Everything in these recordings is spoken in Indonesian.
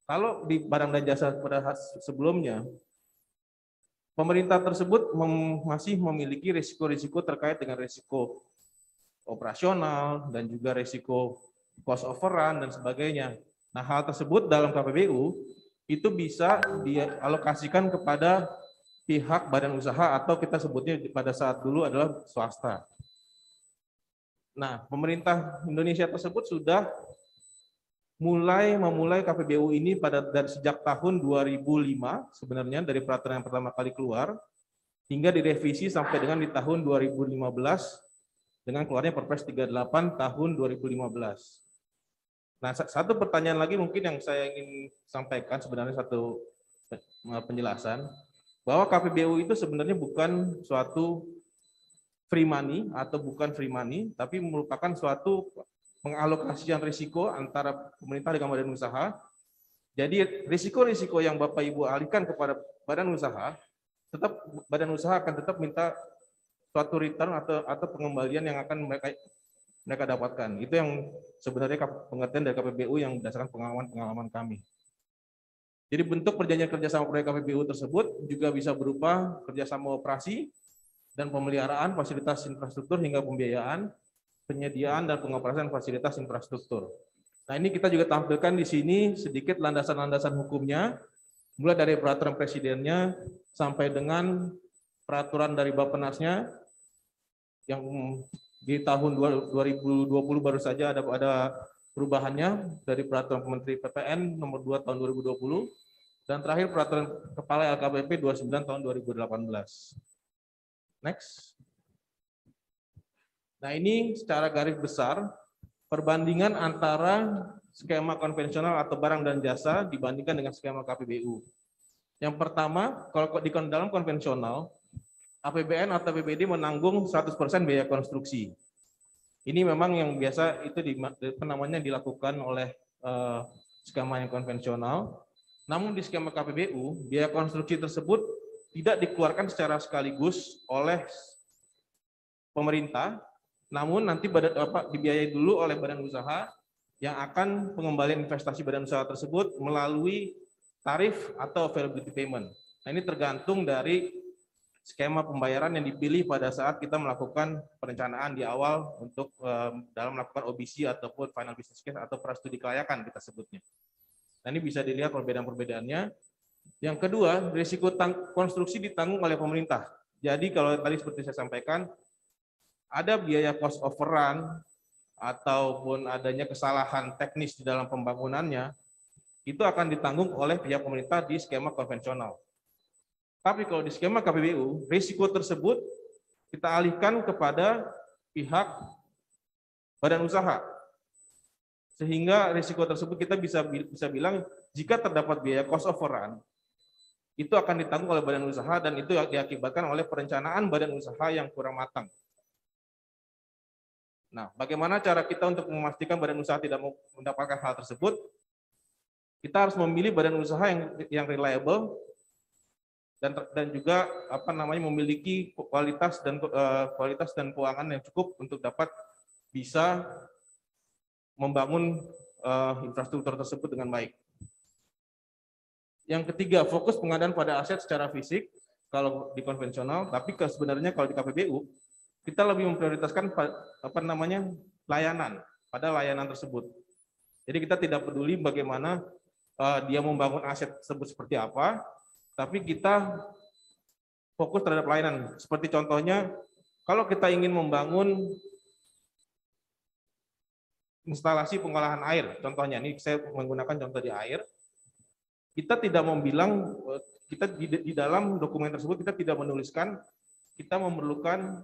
Kalau di barang dan jasa pada sebelumnya, pemerintah tersebut masih memiliki risiko-risiko terkait dengan risiko operasional dan juga risiko cost overrun dan sebagainya. Nah, hal tersebut dalam KPBU itu bisa dialokasikan kepada pihak badan usaha atau kita sebutnya pada saat dulu adalah swasta. Nah, pemerintah Indonesia tersebut sudah memulai KPBU ini dari sejak tahun 2005 sebenarnya, dari peraturan yang pertama kali keluar hingga direvisi sampai dengan di tahun 2015 dengan keluarnya Perpres 38 tahun 2015. Nah, satu pertanyaan lagi mungkin yang saya ingin sampaikan, sebenarnya satu penjelasan bahwa KPBU itu sebenarnya bukan suatu free money atau bukan free money, tapi merupakan suatu pengalokasian risiko antara pemerintah dengan badan usaha. Jadi risiko-risiko yang Bapak Ibu alihkan kepada badan usaha, tetap badan usaha akan tetap minta suatu return atau pengembalian yang akan mereka dapatkan. Itu yang sebenarnya pengertian dari KPBU yang berdasarkan pengalaman kami. Jadi bentuk perjanjian kerjasama proyek KPBU tersebut juga bisa berupa kerjasama operasi dan pemeliharaan fasilitas infrastruktur hingga pembiayaan, penyediaan dan pengoperasian fasilitas infrastruktur. Nah, ini kita juga tampilkan di sini sedikit landasan-landasan hukumnya, mulai dari peraturan presidennya sampai dengan peraturan dari Bappenasnya yang di tahun 2020 baru saja ada perubahannya dari peraturan Menteri PPN nomor 2 tahun 2020 dan terakhir peraturan Kepala LKPP 29 tahun 2018. Next. Nah, ini secara garis besar perbandingan antara skema konvensional atau barang dan jasa dibandingkan dengan skema KPBU. Yang pertama, kalau di dalam konvensional, APBN atau APBD menanggung 100% biaya konstruksi. Ini memang yang biasa itu dilakukan oleh skema yang konvensional. Namun di skema KPBU, biaya konstruksi tersebut tidak dikeluarkan secara sekaligus oleh pemerintah, namun nanti dibiayai dulu oleh badan usaha yang akan pengembalian investasi badan usaha tersebut melalui tarif atau availability payment. Nah, ini tergantung dari skema pembayaran yang dipilih pada saat kita melakukan perencanaan di awal untuk dalam melakukan OBC ataupun final business case atau prastudi kelayakan kita sebutnya. Nah, ini bisa dilihat perbedaan-perbedaannya. Yang kedua, risiko konstruksi ditanggung oleh pemerintah. Jadi kalau tadi seperti saya sampaikan, ada biaya cost overrun ataupun adanya kesalahan teknis di dalam pembangunannya, itu akan ditanggung oleh pihak pemerintah di skema konvensional. Tapi kalau di skema KPBU, risiko tersebut kita alihkan kepada pihak badan usaha. Sehingga risiko tersebut kita bisa bilang jika terdapat biaya cost overrun, itu akan ditanggung oleh badan usaha dan itu diakibatkan oleh perencanaan badan usaha yang kurang matang. Nah, bagaimana cara kita untuk memastikan badan usaha tidak mendapatkan hal tersebut? Kita harus memilih badan usaha yang reliable dan juga memiliki kualitas dan keuangan yang cukup untuk dapat bisa membangun infrastruktur tersebut dengan baik. Yang ketiga, fokus pengadaan pada aset secara fisik kalau di konvensional, tapi sebenarnya kalau di KPBU kita lebih memprioritaskan layanan pada layanan tersebut. Jadi kita tidak peduli bagaimana dia membangun aset tersebut seperti apa, tapi kita fokus terhadap layanan. Seperti contohnya, kalau kita ingin membangun instalasi pengolahan air, contohnya ini saya menggunakan contoh di air, kita tidak membilang, kita di dalam dokumen tersebut kita tidak menuliskan kita memerlukan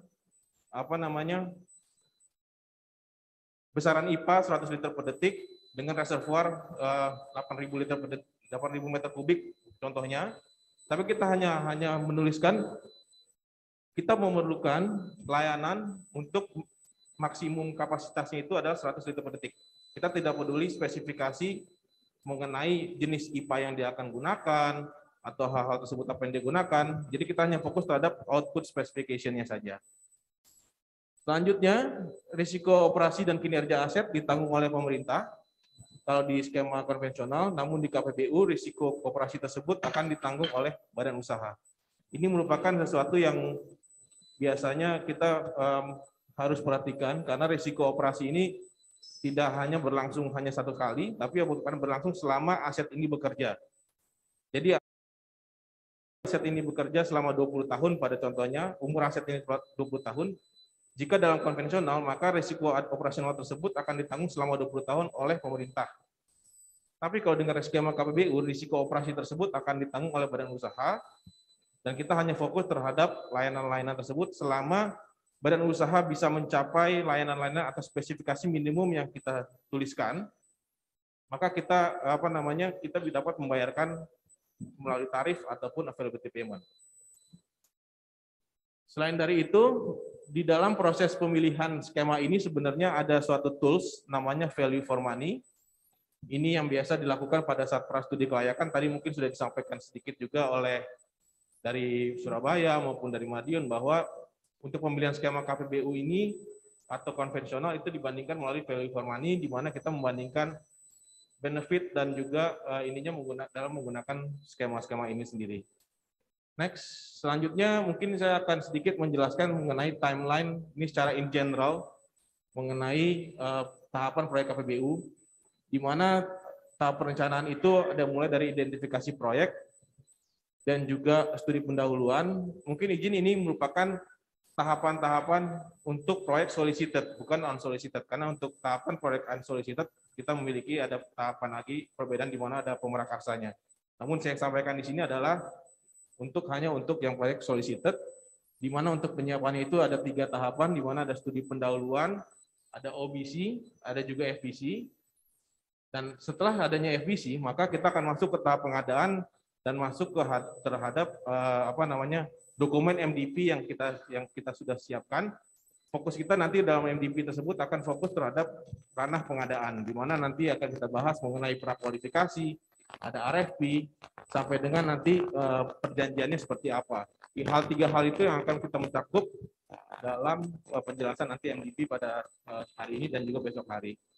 besaran IPA 100 liter per detik dengan reservoir 8.000 liter per detik, 8.000 meter kubik contohnya, tapi kita hanya menuliskan kita memerlukan layanan untuk maksimum kapasitasnya itu adalah 100 liter per detik. Kita tidak peduli spesifikasi mengenai jenis IPA yang dia akan gunakan atau hal-hal tersebut apa yang digunakan. Jadi kita hanya fokus terhadap output specification-nya saja. Selanjutnya, risiko operasi dan kinerja aset ditanggung oleh pemerintah. kalau di skema konvensional, namun di KPBU risiko koperasi tersebut akan ditanggung oleh badan usaha. Ini merupakan sesuatu yang biasanya kita harus perhatikan karena risiko operasi ini tidak hanya berlangsung hanya satu kali, tapi akan berlangsung selama aset ini bekerja. Jadi aset ini bekerja selama 20 tahun pada contohnya, umur aset ini 20 tahun, jika dalam konvensional, maka risiko operasional tersebut akan ditanggung selama 20 tahun oleh pemerintah. Tapi kalau dengan skema KPBU, risiko operasi tersebut akan ditanggung oleh badan usaha, dan kita hanya fokus terhadap layanan-layanan tersebut selama badan usaha bisa mencapai layanan-layanan atau spesifikasi minimum yang kita tuliskan, maka kita kita dapat membayarkan melalui tarif ataupun availability payment. Selain dari itu, di dalam proses pemilihan skema ini sebenarnya ada suatu tools namanya value for money. Ini yang biasa dilakukan pada saat prastudi kelayakan. Tadi mungkin sudah disampaikan sedikit juga oleh dari Surabaya maupun dari Madiun bahwa untuk pemilihan skema KPBU ini atau konvensional itu dibandingkan melalui value for money, di mana kita membandingkan benefit dan juga dalam menggunakan skema-skema ini sendiri. Next, selanjutnya mungkin saya akan sedikit menjelaskan mengenai timeline ini secara in general mengenai tahapan proyek KPBU, di mana tahap perencanaan itu ada mulai dari identifikasi proyek dan juga studi pendahuluan. Mungkin izin ini merupakan tahapan-tahapan untuk proyek solicited, bukan unsolicited, karena untuk tahapan proyek unsolicited kita memiliki ada tahapan lagi perbedaan di mana ada pemerakarsanya. Namun saya sampaikan di sini adalah hanya untuk yang proyek solicited, di mana untuk penyiapannya itu ada 3 tahapan, di mana ada studi pendahuluan, ada OBC, ada juga FBC. Dan setelah adanya FBC, maka kita akan masuk ke tahap pengadaan dan masuk ke terhadap dokumen MDP yang kita sudah siapkan. Fokus kita nanti dalam MDP tersebut akan fokus terhadap ranah pengadaan, di mana nanti akan kita bahas mengenai prakualifikasi, ada RFP, sampai dengan nanti perjanjiannya seperti apa. 3 hal itu yang akan kita mencakup dalam penjelasan nanti MDP pada hari ini dan juga besok hari.